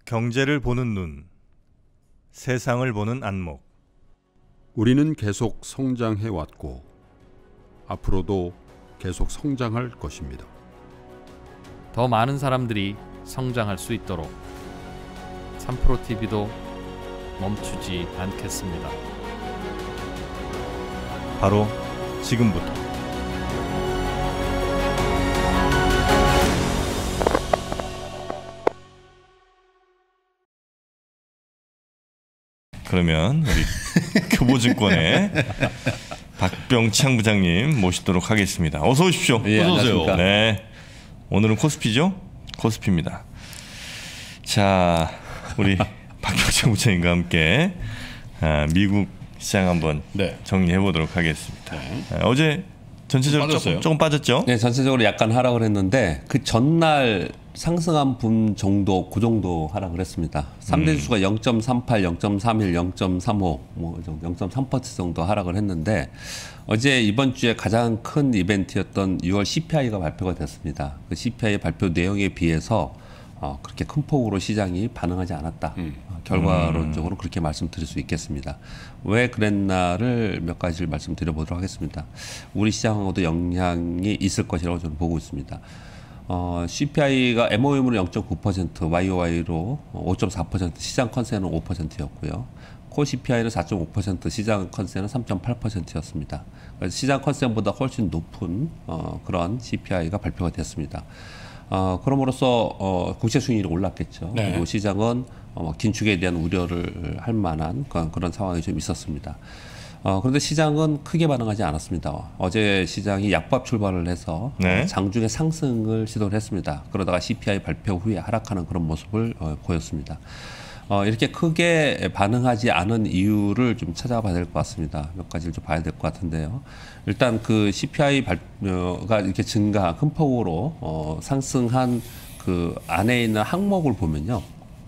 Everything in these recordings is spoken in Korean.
경제를 보는 눈, 세상을 보는 안목. 우리는 계속 성장해 왔고 앞으로도 계속 성장할 것입니다. 더 많은 사람들이 성장할 수 있도록 3프로TV도 멈추지 않겠습니다. 바로 지금부터. 그러면 우리 교보증권의 박병창 부장님 모시도록 하겠습니다. 어서 오십시오. 예, 어서 오세요. 안녕하십니까. 네, 오늘은 코스피죠? 코스피입니다. 자, 우리 박병창 부장님과 함께 미국 시장 한번 정리해 보도록 하겠습니다. 어제 전체적으로 조금 빠졌죠? 네, 전체적으로 약간 하락을 했는데 그 전날 상승한 분 정도, 그 정도 하락을 했습니다. 3대 지수가 0.38, 0.31, 0.35, 뭐 0.3% 정도 하락을 했는데 어제 이번 주에 가장 큰 이벤트였던 6월 CPI가 발표가 됐습니다. 그 CPI 발표 내용에 비해서 그렇게 큰 폭으로 시장이 반응하지 않았다. 결과론적으로 그렇게 말씀드릴 수 있겠습니다. 왜 그랬나를 몇 가지를 말씀드려보도록 하겠습니다. 우리 시장하고도 영향이 있을 것이라고 저는 보고 있습니다. CPI가 MOM으로 0.9%, YOY로 5.4%, 시장 컨센은 5%였고요. 코 CPI는 4.5%, 시장 컨센은 3.8%였습니다. 그래서 시장 컨센보다 훨씬 높은 그런 CPI가 발표가 됐습니다. 그럼으로써 국채 수익률이 올랐겠죠. 네. 그리고 시장은 긴축에 대한 우려를 할 만한 그런 상황이 좀 있었습니다. 그런데 시장은 크게 반응하지 않았습니다. 어제 시장이 약밥 출발을 해서 장중에 상승을 시도를 했습니다. 그러다가 CPI 발표 후에 하락하는 그런 모습을 보였습니다. 이렇게 크게 반응하지 않은 이유를 좀 찾아봐야 될 것 같습니다. 몇 가지를 좀 봐야 될 것 같은데요. 일단 그 CPI 발표가 이렇게 큰 폭으로 상승한 그 안에 있는 항목을 보면요.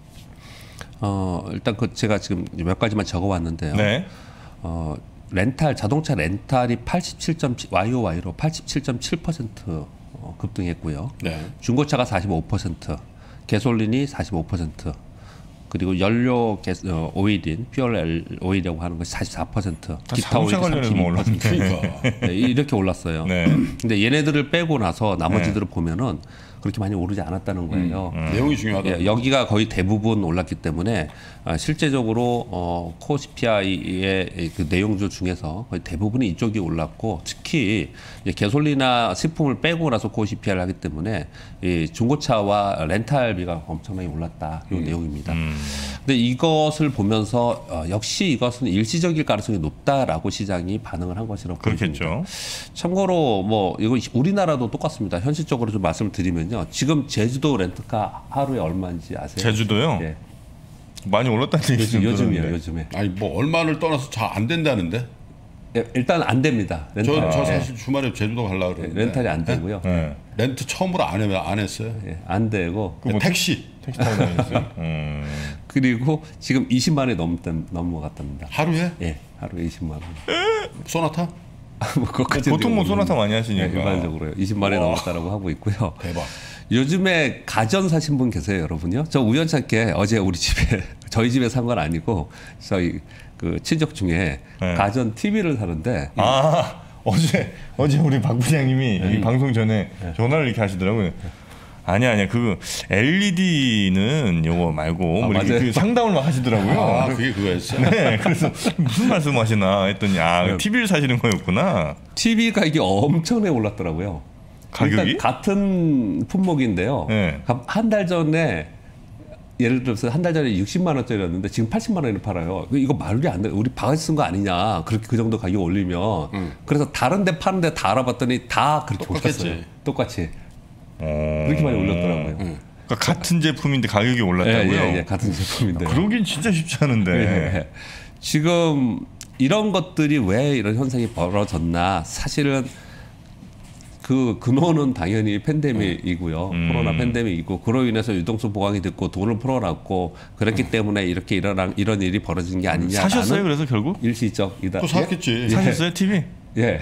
일단 그 제가 지금 몇 가지만 적어왔는데요. 네. 자동차 렌탈이 YOY로 87.7% 급등했고요. 네. 중고차가 45%, 가솔린이 45%, 그리고 연료 오일인 퓨얼 오일이라고 하는 것이 44%, 기타 오일이 32%. 그러니까. 네, 이렇게 올랐어요. 네. 근데 얘네들을 빼고 나서 나머지들을 보면은 그렇게 많이 오르지 않았다는 거예요. 내용이 중요하다. 예, 여기가 거의 대부분 올랐기 때문에 실제적으로 코 CPI의 그 내용들 중에서 거의 대부분이 이쪽이 올랐고, 특히 가솔린이나 식품을 빼고 나서 코 CPI를 하기 때문에 이 중고차와 렌탈비가 엄청나게 올랐다, 이 내용입니다. 근데 이것을 보면서 역시 이것은 일시적일 가능성이 높다라고 시장이 반응을 한 것이라고 보입니다. 그렇겠죠. 참고로 뭐 이거 우리나라도 똑같습니다. 현실적으로 좀 말씀을 드리면요. 지금 제주도 렌트카 하루에 얼마인지 아세요? 제주도요? 예. 많이 올랐다는 얘기 좀 요즘이요, 들었는데. 요즘에. 아니 뭐 얼마를 떠나서 잘 안 된다는데. 예, 일단 안 됩니다. 렌탈. 저 사실 주말에 제주도 가려고 그러는데. 렌탈이 안 되고요. 네. 렌트 처음으로 안 했어요. 예, 안 되고. 택시 택시 타고 다녔어요. 그리고 지금 20만 원이 넘어갔답니다. 하루에 예, 하루에 20만 원. 소나타? 뭐 그것까지는 보통 뭐 소나타 많이 네, 하시니까. 일반적으로요. 20만 원이 넘었다라고 하고 있고요. 대박. 요즘에 가전 사신 분 계세요, 여러분요? 저 우연찮게 어제 우리 집에 저희 집에 산 건 아니고 저희 그 친척 중에 가전 TV를 사는데 어제 우리 박 부장님이 이 방송 전에 전화를 이렇게 하시더라고요. 아니야 그 LED는 요거 말고 뭐 이렇게 맞아요. 그 상담을 막 하시더라고요. 그게 그거였어? 네, 그래서 무슨 말씀하시나 했더니 TV를 사시는 거였구나. TV가 이게 엄청나게 올랐더라고요. 가격이? 일단 같은 품목인데요. 네. 한 달 전에 예를 들어서 한 달 전에 60만 원짜리였는데 지금 80만 원에 팔아요. 이거 말이 안 돼. 우리 바가지 쓴 거 아니냐. 그렇게 그 정도 가격 올리면. 그래서 다른 데 파는 데 다 알아봤더니 다 그렇게 똑같겠지. 올랐어요. 똑같이. 그렇게 많이 올렸더라고요. 그러니까 같은 제품인데 가격이 올랐다고요? 예, 같은 제품인데. 그러긴 진짜 쉽지 않은데. 예. 지금 이런 것들이 왜 이런 현상이 벌어졌나. 사실은 그 근원은 당연히 팬데믹이고요. 코로나 팬데믹이고, 그로 인해서 유동성 보강이 됐고 돈을 풀어놨고, 그렇기 때문에 이렇게 이런 일이 벌어진 게 아니냐. 사셨어요? 그래서 결국? 일시적이다. 또 샀겠지. 사셨어요 TV? 예.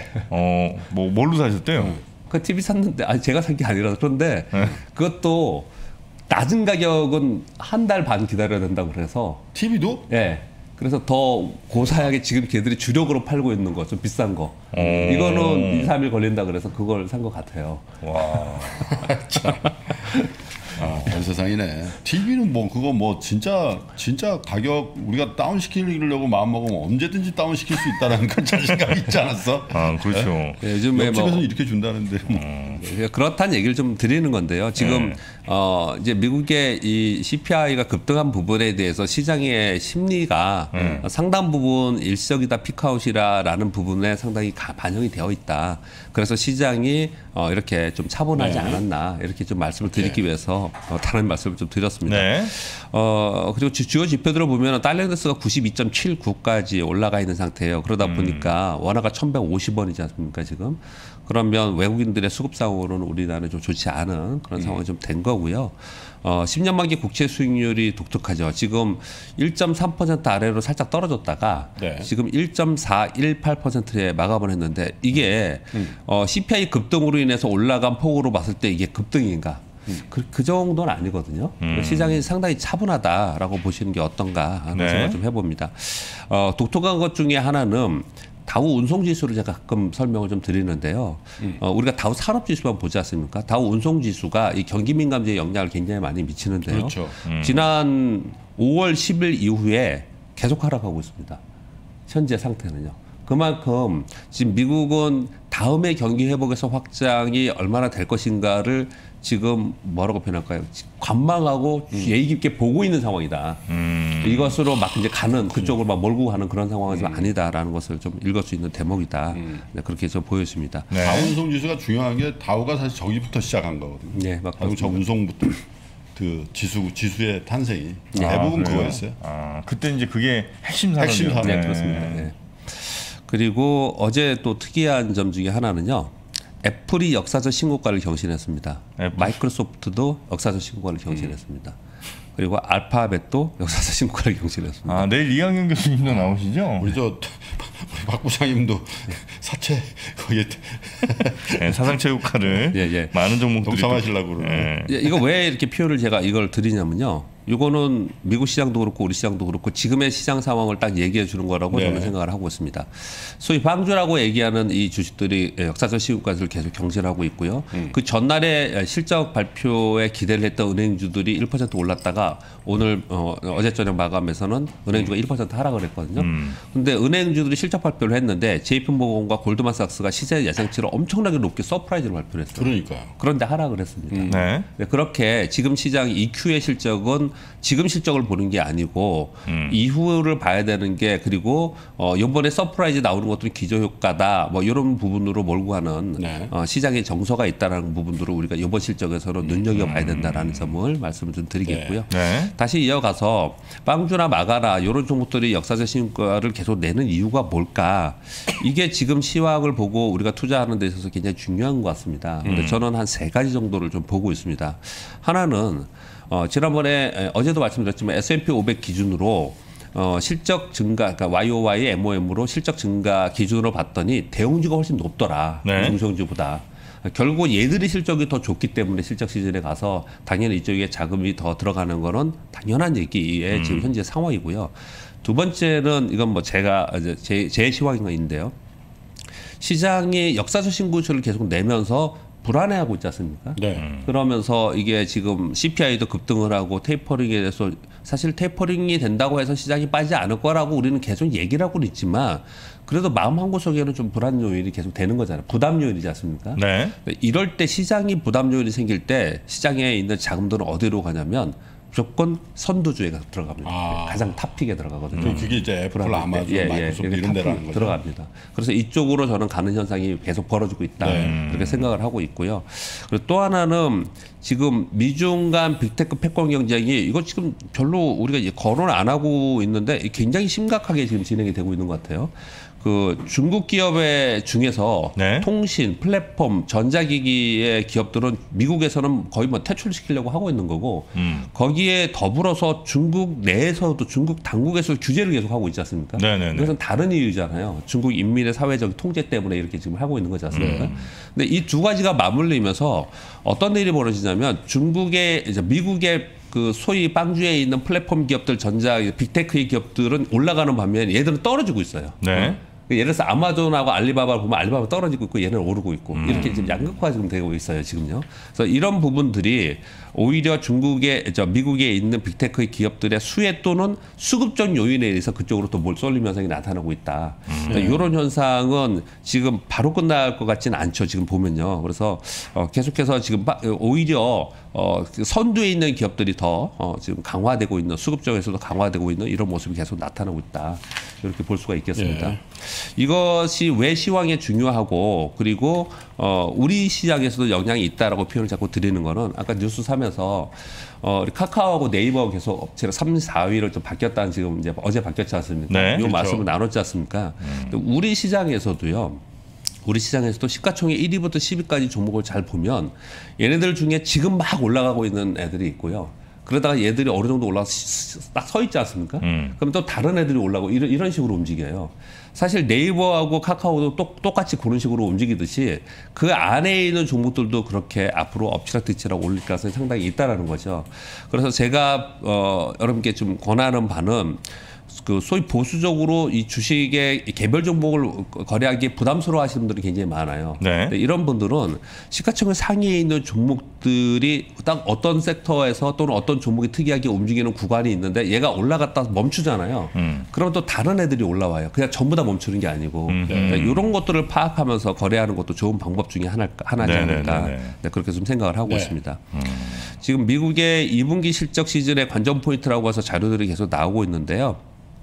뭐 뭘로 사셨대요? 그 TV 샀는데 제가 산 게 아니라. 그런데 그것도 낮은 가격은 한 달 반 기다려야 된다고 그래서 TV도? 예. 그래서 더 고사하게 지금 걔들이 주력으로 팔고 있는 거 좀 비싼 거. 이거는 2, 3일 걸린다 그래서 그걸 산 것 같아요. 와. 별 세상이네. TV는 뭐 그거 뭐 진짜 가격 우리가 다운 시키려고 마음 먹으면 언제든지 다운 시킬 수 있다는 그 자신감이 있지 않았어? 아, 그렇죠. 예, 요즘에 옆집에서 뭐 이렇게 준다는데. 그렇다는 얘기를 좀 드리는 건데요. 지금 이제 미국의 이 CPI가 급등한 부분에 대해서 시장의 심리가 상당 부분 일시적이다 피크아웃이라는 부분에 상당히 반영이 되어 있다. 그래서 시장이 이렇게 좀 차분하지 않았나 이렇게 좀 말씀을 드리기 위해서 다른 말씀을 좀 드렸습니다. 네. 그리고 주요 지표들을 보면 달러인덱스가 92.79까지 올라가 있는 상태예요. 그러다 보니까 원화가 1,150원이지 않습니까 지금? 그러면 외국인들의 수급상으로는 우리나라는 좀 좋지 않은 그런 상황이 좀 된 거고요. 10년 만기 국채 수익률이 독특하죠. 지금 1.3% 아래로 살짝 떨어졌다가 네. 지금 1.418%에 마감을 했는데 이게 CPI 급등으로 인해서 올라간 폭으로 봤을 때 이게 급등인가? 그 정도는 아니거든요. 시장이 상당히 차분하다라고 보시는 게 어떤가 하는 네. 생각 좀 해봅니다. 독특한 것 중에 하나는 다우 운송지수를 제가 가끔 설명을 좀 드리는데요. 우리가 다우 산업지수만 보지 않습니까? 다우 운송지수가 이 경기민감제에 영향을 굉장히 많이 미치는데요. 그렇죠. 지난 5월 10일 이후에 계속 하락하고 있습니다. 현재 상태는요. 그만큼 지금 미국은 다음에 경기 회복에서 확장이 얼마나 될 것인가를 지금 뭐라고 표현할까요? 관망하고 예의 깊게 보고 있는 상황이다. 이것으로 막 이제 가는 그쪽으로 막 몰고 가는 그런 상황은 좀 아니다라는 것을 좀 읽을 수 있는 대목이다. 네, 그렇게 좀 보여집니다. 네. 다우 운송 지수가 중요한 게 다우가 사실 저기부터 시작한 거거든요. 네, 막 다우 저 운송부터 그 지수의 탄생이 대부분 그래요? 그거였어요. 아, 그때 이제 그게 핵심 산업이었죠. 핵심 산업. 네, 그렇습니다. 네. 그리고 어제 또 특이한 점 중에 하나는요. 애플이 역사적 신고가를 경신했습니다. 마이크로소프트도 역사적 신고가를 경신했습니다. 그리고 알파벳도 역사적 신고가를 경신했습니다. 아, 내일 이강현 교수님도 나오시죠? 우리 우리 박 부장님도 사채 거기에 네, 사상체육과를 예, 예. 많은 종목들이 동참하시려고 또- 그러네. 예. 이거 왜 이렇게 표현을 제가 이걸 드리냐면요. 이거는 미국 시장도 그렇고 우리 시장도 그렇고 지금의 시장 상황을 딱 얘기해 주는 거라고 네. 저는 생각을 하고 있습니다. 소위 방주라고 얘기하는 이 주식들이 역사적 시국까지를 계속 경신하고 있고요. 그 전날에 실적 발표에 기대를 했던 은행주들이 1% 올랐다가 오늘 어제 저녁 마감에서는 은행주가 1% 하락을 했거든요. 근데 은행주들이 실적 발표를 했는데 JP모건과 골드만삭스가 시세 예상치를 엄청나게 높게 서프라이즈로 발표를 했어요. 그러니까요. 그런데 하락을 했습니다. 네. 네, 그렇게 지금 시장 EQ의 실적은 지금 실적을 보는 게 아니고 이후를 봐야 되는 게 그리고 이번에 서프라이즈 나오는 것들이 기저효과다 뭐 이런 부분으로 몰고 가는 네. 시장의 정서가 있다라는 부분들을 우리가 이번 실적에서는 눈여겨봐야 된다라는 점을 말씀을 좀 드리겠고요. 네. 다시 이어가서 빵주나 마가나 이런 종목들이 역사적 신고가를 계속 내는 이유가 뭘까? 이게 지금 시황을 보고 우리가 투자하는 데 있어서 굉장히 중요한 것 같습니다. 근데 저는 한 3가지 정도를 좀 보고 있습니다. 하나는 지난번에 어제도 말씀드렸지만 S&P 500 기준으로 실적 증가, 그러니까 YOY, MOM으로 실적 증가 기준으로 봤더니 대형주가 훨씬 높더라. 네. 중소형주보다. 결국 얘들이 실적이 더 좋기 때문에 실적 시즌에 가서 당연히 이쪽에 자금이 더 들어가는 거는 당연한 얘기의 지금 현재 상황이고요. 두 번째는 이건 뭐 제가 제 시황인데요. 시장이 역사적 신고수를 계속 내면서 불안해하고 있지 않습니까? 네. 그러면서 이게 지금 CPI도 급등을 하고 테이퍼링에 대해서 사실 테이퍼링이 된다고 해서 시장이 빠지지 않을 거라고 우리는 계속 얘기를 하고는 있지만 그래도 마음 한구석에는 좀 불안 요인이 계속 되는 거잖아요. 부담 요인이지 않습니까? 네. 이럴 때 시장이 부담 요인이 생길 때 시장에 있는 자금들은 어디로 가냐면 무조건 선두주에 들어갑니다. 가장 탑픽에 들어가거든요. 그게 이제 애플, 아마존, 마이크로소프트 이런 데라는 거죠. 들어갑니다. 그래서 이쪽으로 저는 가는 현상이 계속 벌어지고 있다. 그렇게 생각을 하고 있고요. 그리고 또 하나는 지금 미중 간 빅테크 패권 경쟁이 이거 지금 별로 우리가 이제 거론을 안 하고 있는데 굉장히 심각하게 지금 진행이 되고 있는 것 같아요. 그 중국 기업의 중에서 네. 통신, 플랫폼, 전자기기의 기업들은 미국에서는 거의 뭐 퇴출시키려고 하고 있는 거고 거기에 더불어서 중국 내에서도 중국 당국에서 규제를 계속 하고 있지 않습니까? 네네네. 이것은 다른 이유잖아요. 중국 인민의 사회적 통제 때문에 이렇게 지금 하고 있는 거지 않습니까? 근데 이 두 가지가 맞물리면서 어떤 일이 벌어지냐면 중국의 이제 미국의 그 소위 빵주에 있는 플랫폼 기업들 전자 빅테크의 기업들은 올라가는 반면 얘들은 떨어지고 있어요. 네. 예를 들어서 아마존하고 알리바바를 보면 알리바바 떨어지고 있고 얘는 오르고 있고 이렇게 지금 양극화 지금 되고 있어요 지금요. 그래서 이런 부분들이 오히려 미국에 있는 빅테크의 기업들의 수혜 또는 수급적 요인에 의해서 그쪽으로 또 쏠림 현상이 나타나고 있다. 그러니까 이런 현상은 지금 바로 끝날 것 같지는 않죠. 지금 보면요. 그래서 계속해서 지금 오히려 그 선두에 있는 기업들이 더 지금 강화되고 있는 수급적에서도 강화되고 있는 이런 모습이 계속 나타나고 있다. 이렇게 볼 수가 있겠습니다. 예. 이것이 왜 시황에 중요하고 그리고 우리 시장에서도 영향이 있다라고 표현을 자꾸 드리는 거는 아까 뉴스 사면서 우리 카카오하고 네이버 계속 업체가 3, 4위를 좀 바뀌었다는 지금 이제 어제 바뀌었지 않습니까? 네, 이 그렇죠. 말씀을 나눴지 않습니까? 우리 시장에서도요. 우리 시장에서도 시가총액 1위부터 10위까지 종목을 잘 보면 얘네들 중에 지금 막 올라가고 있는 애들이 있고요. 그러다가 얘들이 어느 정도 올라가서 딱 서 있지 않습니까? 그럼 또 다른 애들이 올라가고 이런 식으로 움직여요. 사실 네이버하고 카카오도 똑같이 그런 식으로 움직이듯이 그 안에 있는 종목들도 그렇게 앞으로 엎치락뒤치락 올릴 가능성이 상당히 있다라는 거죠. 그래서 제가 여러분께 좀 권하는 바는 그 소위 보수적으로 이 주식의 개별 종목을 거래하기 부담스러워 하시는 분들이 굉장히 많아요. 네. 근데 이런 분들은 시가총액 상위에 있는 종목들이 딱 어떤 섹터에서 또는 어떤 종목이 특이하게 움직이는 구간이 있는데 얘가 올라갔다 멈추잖아요. 그럼 또 다른 애들이 올라와요. 그냥 전부 다 멈추는 게 아니고 그러니까 이런 것들을 파악하면서 거래하는 것도 좋은 방법 중에 하나지 않을까. 네, 그렇게 좀 생각을 하고 있습니다. 지금 미국의 2분기 실적 시즌의 관전 포인트라고 해서 자료들이 계속 나오고 있는데요.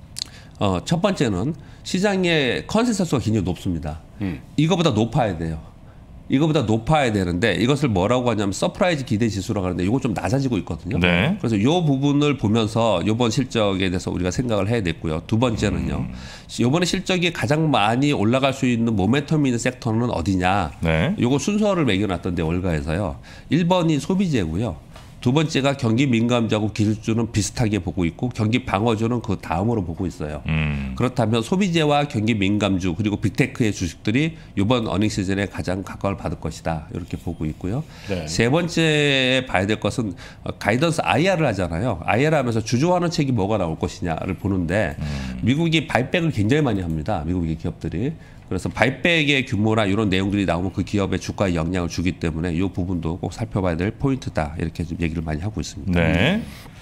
첫 번째는 시장의 컨센서스가 굉장히 높습니다. 이거보다 높아야 돼요. 이거보다 높아야 되는데 이것을 뭐라고 하냐면 서프라이즈 기대 지수라고 하는데 이거 좀 낮아지고 있거든요. 네. 그래서 이 부분을 보면서 이번 실적에 대해서 우리가 생각을 해야 됐고요. 두 번째는요. 이번에 실적이 가장 많이 올라갈 수 있는 모멘텀이 있는 섹터는 어디냐. 네. 이거 순서를 매겨놨던데 월가에서요. 1번이 소비재고요. 두 번째가 경기 민감주하고 기술주는 비슷하게 보고 있고 경기 방어주는 그 다음으로 보고 있어요. 그렇다면 소비재와 경기 민감주 그리고 빅테크의 주식들이 이번 어닝 시즌에 가장 각광을 받을 것이다. 이렇게 보고 있고요. 네. 세 번째 봐야 될 것은 가이던스 IR을 하잖아요. IR 하면서 주주환원책이 뭐가 나올 것이냐를 보는데 미국이 바이백을 굉장히 많이 합니다. 미국의 기업들이. 그래서 바이백의 규모나 이런 내용들이 나오면 그 기업의 주가에 영향을 주기 때문에 이 부분도 꼭 살펴봐야 될 포인트다. 이렇게 좀 얘기를 많이 하고 있습니다. 네.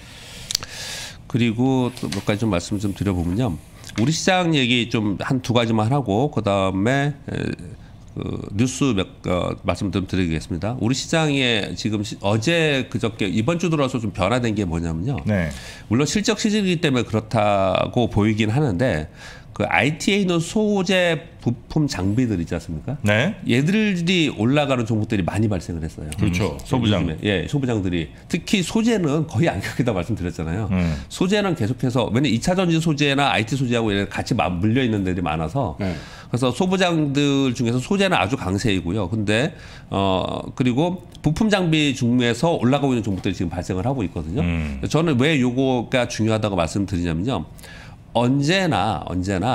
그리고 또 몇 가지 좀 말씀 좀 드려보면요. 우리 시장 얘기 좀 한 두 가지만 하고 그다음에 뉴스 말씀 좀 드리겠습니다. 우리 시장에 지금 어제 그저께 이번 주 들어서 좀 변화된 게 뭐냐면요. 네. 물론 실적 시즌이기 때문에 그렇다고 보이긴 하는데 그 IT에 있는 소재 부품 장비들 있지 않습니까? 네. 얘들이 올라가는 종목들이 많이 발생을 했어요. 그렇죠. 소부장. 요즘에. 예, 소부장들이 특히 소재는 거의 안 그렇게다 말씀드렸잖아요. 소재는 계속해서 왜냐면 2차 전지 소재나 IT 소재하고 같이 물려 있는 데들이 많아서 그래서 소부장들 중에서 소재는 아주 강세이고요. 근데 그리고 부품 장비 중에서 올라가고 있는 종목들이 지금 발생을 하고 있거든요. 저는 왜 요거가 중요하다고 말씀드리냐면요. 언제나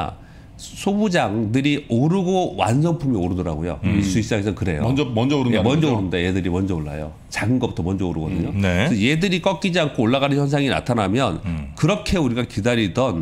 소부장들이 오르고 완성품이 오르더라고요. 주식시장에서는 그래요. 먼저 오른다. 예, 먼저 오른다. 얘들이 먼저 올라요. 작은 것부터 먼저 오르거든요. 네. 그래서 얘들이 꺾이지 않고 올라가는 현상이 나타나면 그렇게 우리가 기다리던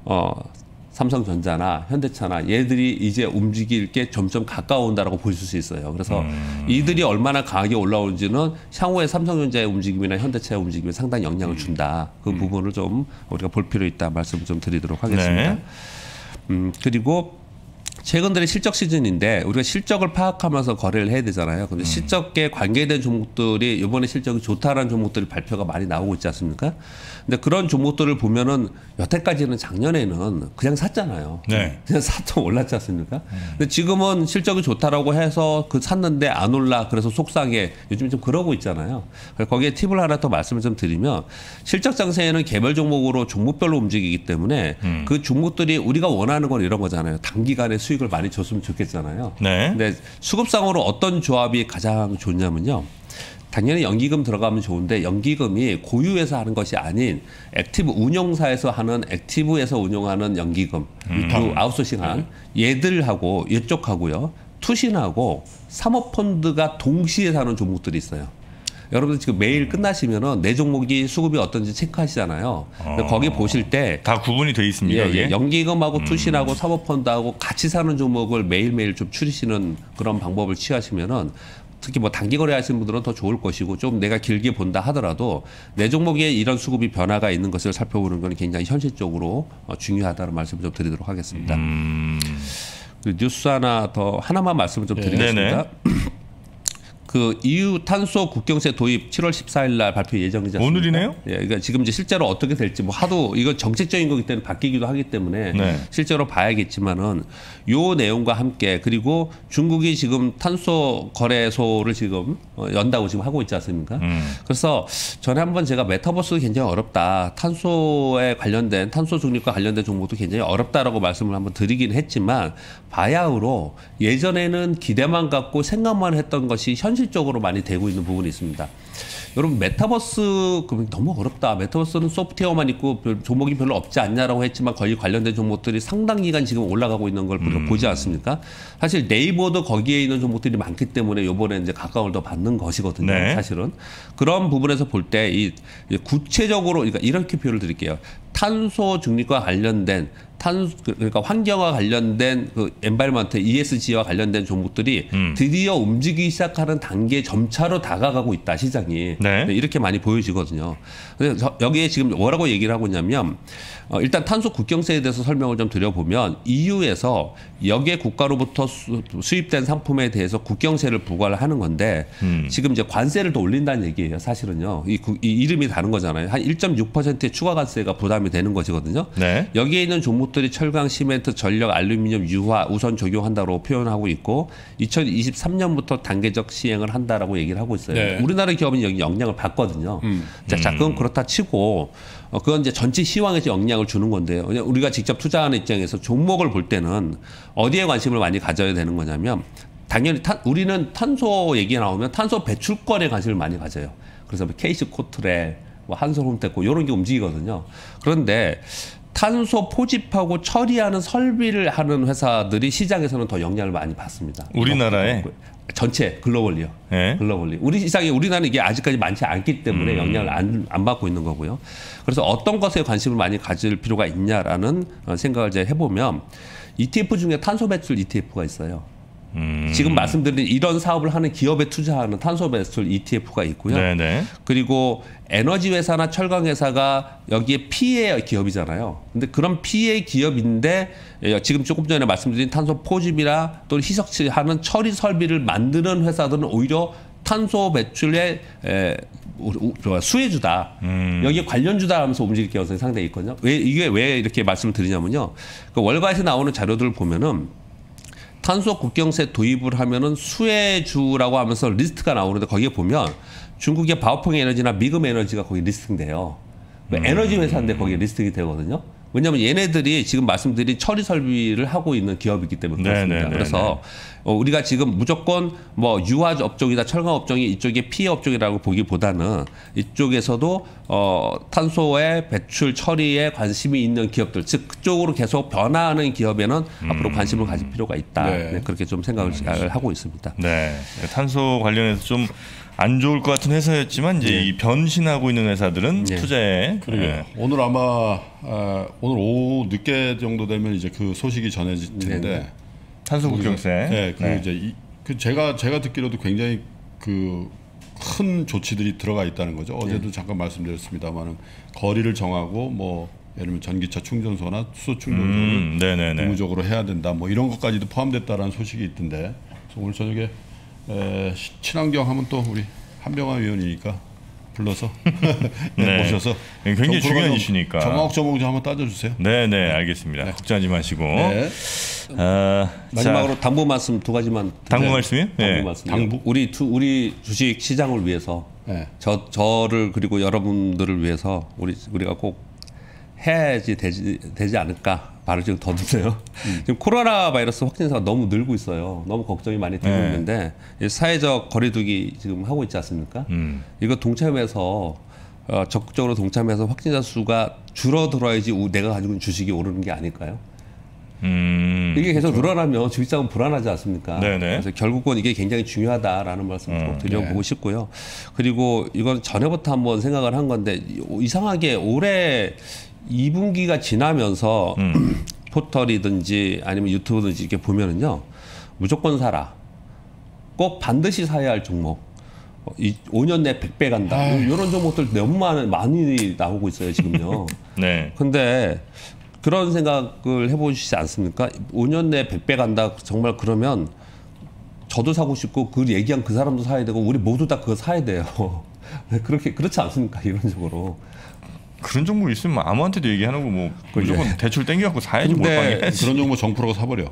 삼성전자나 현대차나 얘들이 이제 움직일 게 점점 가까워온다라고 보실 수 있어요. 그래서 이들이 얼마나 강하게 올라오는지는 향후에 삼성전자의 움직임이나 현대차의 움직임에 상당히 영향을 준다. 그 부분을 좀 우리가 볼 필요 있다 말씀 좀 드리도록 하겠습니다. 네. 그리고 최근 들의 실적 시즌인데 우리가 실적을 파악하면서 거래를 해야 되잖아요. 근데 실적에 관계된 종목들이 이번에 실적이 좋다라는 종목들이 발표가 많이 나오고 있지 않습니까? 근데 그런 종목들을 보면은 여태까지는 작년에는 그냥 샀잖아요. 네. 그냥 사도 올랐지 않습니까? 근데 지금은 실적이 좋다라고 해서 그 샀는데 안 올라 그래서 속상해. 요즘 좀 그러고 있잖아요. 거기에 팁을 하나 더 말씀을 좀 드리면 실적 장세에는 개별 종목으로 종목별로 움직이기 때문에 그 종목들이 우리가 원하는 건 이런 거잖아요. 단기간에 수익을 많이 줬으면 좋겠잖아요. 네. 근데 수급상으로 어떤 조합이 가장 좋냐면요. 당연히 연기금 들어가면 좋은데 연기금이 고유에서 하는 것이 아닌 액티브 운용사에서 하는 액티브에서 운용하는 연기금 그 아웃소싱한 얘들하고 이쪽하고요. 투신하고 사모펀드가 동시에 사는 종목들이 있어요. 여러분들 지금 매일 끝나시면은 내 종목이 수급이 어떤지 체크하시잖아요. 거기 보실 때 다 구분이 돼 있습니다. 예, 연기금하고 투신하고 사모펀드하고 같이 사는 종목을 매일매일 좀 추리시는 그런 방법을 취하시면은 특히 뭐 단기 거래하시는 분들은 더 좋을 것이고 좀 내가 길게 본다 하더라도 내 종목에 이런 수급이 변화가 있는 것을 살펴보는 건 굉장히 현실적으로 중요하다는 말씀을 좀 드리도록 하겠습니다. 그 뉴스 하나만 말씀을 좀 드리겠습니다. 그 EU 탄소 국경세 도입 7월 14일 날 발표 예정이지 않습니까? 오늘이네요? 예, 그러니까 지금 이제 실제로 어떻게 될지 뭐 하도 이거 정책적인 거기 때문에 바뀌기도 하기 때문에 실제로 봐야겠지만은 요 내용과 함께 그리고 중국이 지금 탄소 거래소를 지금 연다고 지금 하고 있지 않습니까? 그래서 전에 한번 제가 메타버스 굉장히 어렵다. 탄소에 관련된 탄소 중립과 관련된 정보도 굉장히 어렵다라고 말씀을 한번 드리긴 했지만 바야흐로 예전에는 기대만 갖고 생각만 했던 것이 현실적으로 많이 되고 있는 부분이 있습니다. 여러분 메타버스 너무 어렵다. 메타버스는 소프트웨어만 있고 종목이 별로 없지 않냐라고 했지만 거의 관련된 종목들이 상당 기간 지금 올라가고 있는 걸 보지 않습니까? 사실 네이버도 거기에 있는 종목들이 많기 때문에 이번에 이제 각광을 더 받는 것이거든요. 네. 사실은 그런 부분에서 볼 때 이 구체적으로 그러니까 이렇게 표현을 드릴게요. 탄소 중립과 관련된 그러니까 환경과 관련된 그 엔바이러먼트 ESG와 관련된 종목들이 드디어 움직이기 시작하는 단계에 점차로 다가가고 있다 시장이. 네. 이렇게 많이 보여지거든요. 그래서 여기에 지금 뭐라고 얘기를 하고 있냐면 일단 탄소 국경세에 대해서 설명을 좀 드려보면 EU에서 여객 국가로부터 수입된 상품에 대해서 국경세를 부과를 하는 건데 지금 이제 관세를 더 올린다는 얘기예요. 사실은요. 이 이름이 다른 거잖아요. 한 1.6%의 추가 관세가 부담이 되는 것이거든요. 네. 여기에 있는 종목들이 철강, 시멘트, 전력, 알루미늄, 유화 우선 적용한다고 표현하고 있고 2023년부터 단계적 시행을 한다라고 얘기를 하고 있어요. 네. 우리나라 기업은 여기 영향을 받거든요. 자, 그건 그렇다 치고 그건 이제 전체 시황에서 영향을 주는 건데요. 우리가 직접 투자하는 입장에서 종목을 볼 때는 어디에 관심을 많이 가져야 되는 거냐면 당연히 우리는 탄소 얘기 나오면 탄소 배출권에 관심을 많이 가져요. 그래서 KC 코트레, 한솔홈테코 이런 게 움직이거든요. 그런데 탄소 포집하고 처리하는 설비를 하는 회사들이 시장에서는 더 영향을 많이 받습니다. 우리나라에? 전체 글로벌리요. 네. 글로벌리. 우리나라는 이게 아직까지 많지 않기 때문에 영향을 안 받고 있는 거고요. 그래서 어떤 것에 관심을 많이 가질 필요가 있냐라는 생각을 이제 해보면 ETF 중에 탄소 배출 ETF가 있어요. 지금 말씀드린 이런 사업을 하는 기업에 투자하는 탄소 배출 ETF가 있고요. 네네. 그리고 에너지 회사나 철강 회사가 여기에 PA 기업이잖아요. 근데 그런 PA 기업인데 지금 조금 전에 말씀드린 탄소 포집이나 또는 희석하는 처리 설비를 만드는 회사들은 오히려 탄소 배출의 수혜주다. 여기에 관련주다 하면서 움직일 가능성이 상당히 있거든요. 이게 왜 이렇게 말씀을 드리냐면요. 그 월가에서 나오는 자료들을 보면은 탄소 국경세 도입을 하면은 수혜주라고 하면서 리스트가 나오는데 거기에 보면 중국의 바오펑 에너지나 미금 에너지가 거기 리스팅돼요. 에너지 회사인데 거기에 리스팅이 되거든요. 왜냐하면 얘네들이 지금 말씀드린 처리 설비를 하고 있는 기업이기 때문에 그렇습니다. 네네네네. 그래서 우리가 지금 무조건 뭐 유화 업종이다 철강 업종이 이쪽에 피해 업종이라고 보기보다는 이쪽에서도 탄소의 배출 처리에 관심이 있는 기업들, 즉 그쪽으로 계속 변화하는 기업에는 앞으로 관심을 가질 필요가 있다. 네. 네, 그렇게 좀 생각을 하고 있습니다. 네. 탄소 관련해서 좀 안 좋을 것 같은 회사였지만 이제 이 변신하고 있는 회사들은 투자에 그러게요. 오늘 아마 오늘 오후 늦게 정도 되면 이제 그 소식이 전해질 텐데 탄소 국경세. 네, 이제 제가 듣기로도 굉장히 그 큰 조치들이 들어가 있다는 거죠. 어제도 잠깐 말씀드렸습니다만은 거리를 정하고 뭐 예를 들면 전기차 충전소나 수소 충전소를 네네네. 의무적으로 해야 된다. 뭐 이런 것까지도 포함됐다라는 소식이 있던데. 그래서 오늘 저녁에 친환경 하면 또 우리 한병화 위원이니까 불러서 네. 모셔서 굉장히 중요한 이슈니까 조목조목 좀 한번 따져주세요. 네네 알겠습니다. 네. 걱정하지 마시고. 네. 마지막으로 당부 말씀 두 가지만. 당부 말씀이요? 당부 말씀. 당부? 우리 주식 시장을 위해서 네. 저를 그리고 여러분들을 위해서 우리가 꼭 해야지 되지 않을까 말을 지금 더듬네요. 지금 코로나 바이러스 확진자가 너무 늘고 있어요. 너무 걱정이 많이 되고 있는데 사회적 거리두기 지금 하고 있지 않습니까? 이거 동참해서 적극적으로 동참해서 확진자 수가 줄어들어야지 내가 가지고 있는 주식이 오르는 게 아닐까요? 이게 계속 늘어나면 주식장은 불안하지 않습니까? 네네. 그래서 결국은 이게 굉장히 중요하다라는 말씀을 꼭 드려보고 싶고요. 그리고 이건 전에부터 한번 생각을 한 건데 이상하게 올해 2분기가 지나면서 포털이든지 아니면 유튜브든지 이렇게 보면은요 무조건 사라, 꼭 반드시 사야 할 종목, 5년 내 100배 간다, 이런 종목들 너무 많이 나오고 있어요 지금요. 네. 근데 그런 생각을 해보시지 않습니까? 5년 내 100배 간다. 정말 그러면 저도 사고 싶고 그 얘기한 그 사람도 사야 되고 우리 모두 다 그거 사야 돼요. 그렇지 않습니까? 이론적으로. 그런 종목 있으면 아무한테도 얘기하는 거 뭐 무조건 대출 땡겨갖고 사야지 몰빵해. 그런 종목 정프로가 사버려.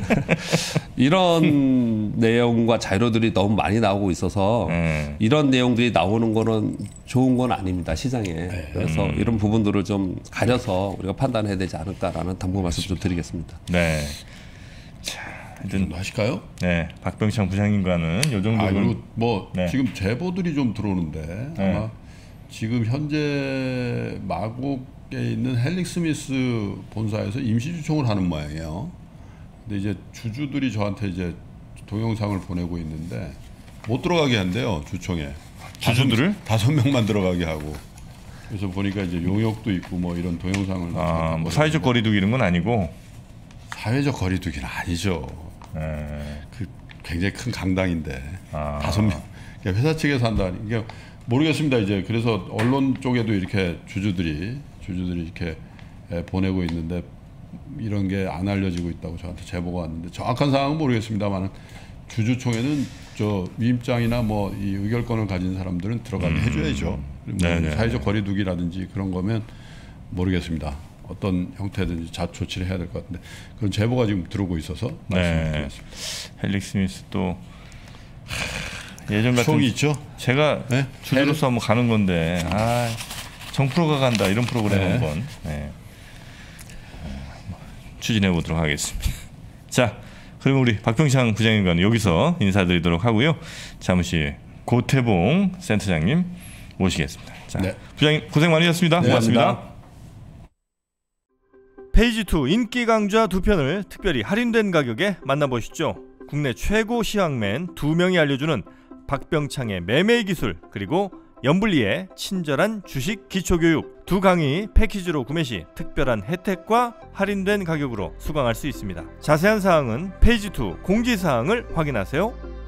이런 내용과 자료들이 너무 많이 나오고 있어서 이런 내용들이 나오는 거는 좋은 건 아닙니다 시장에. 그래서 이런 부분들을 좀 가려서 우리가 판단해야 되지 않을까라는 당부 말씀 좀 드리겠습니다. 네. 자, 하여튼 하실까요? 네, 박병창 부장님과는 요 정도. 그리고 뭐 네. 지금 제보들이 좀 들어오는데 아마 지금 현재 마곡에 있는 헬릭스미스 본사에서 임시주총을 하는 모양이에요. 근데 이제 주주들이 저한테 이제 동영상을 보내고 있는데 못 들어가게 한대요 주총에. 주주들을? 5명만 들어가게 하고. 그래서 보니까 이제 용역도 있고 뭐 이런 동영상을. 뭐 사회적 거리두기 이런 건 아니고. 사회적 거리두기는 아니죠. 그 굉장히 큰 강당인데 5명. 그러니까 회사 측에서 한다니. 그러니까 모르겠습니다. 이제 그래서 언론 쪽에도 이렇게 주주들이 이렇게 보내고 있는데 이런 게 안 알려지고 있다고 저한테 제보가 왔는데 정확한 상황은 모르겠습니다만 주주총회는 저 위임장이나 뭐 이 의결권을 가진 사람들은 들어가게 해줘야죠. 뭐 사회적 거리두기라든지 그런 거면 모르겠습니다. 어떤 형태든지 조치를 해야 될 것 같은데 그런 제보가 지금 들어오고 있어서 말씀드리겠습니다. 헬릭스미스 또 예전 같은 추억이 있죠. 제가 주주로서 한번 가는 건데 정프로가 간다 이런 프로그램 한번 추진해 보도록 하겠습니다. 자, 그러면 우리 박병창 부장님과는 여기서 인사드리도록 하고요. 잠시 고태봉 센터장님 모시겠습니다. 자, 부장님 고생 많으셨습니다. 고맙습니다. 페이지 2 인기 강좌 2편을 특별히 할인된 가격에 만나보시죠. 국내 최고 시황맨 2명이 알려주는 박병창의 매매 기술 그리고 연불리의 친절한 주식 기초교육 두 강의 패키지로 구매 시 특별한 혜택과 할인된 가격으로 수강할 수 있습니다. 자세한 사항은 페이지 2 공지사항을 확인하세요.